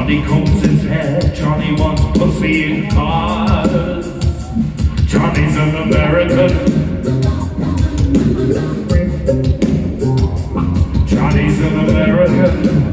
Johnny combs his hair, Johnny wants pussy in cars. Johnny's an American. Johnny's an American.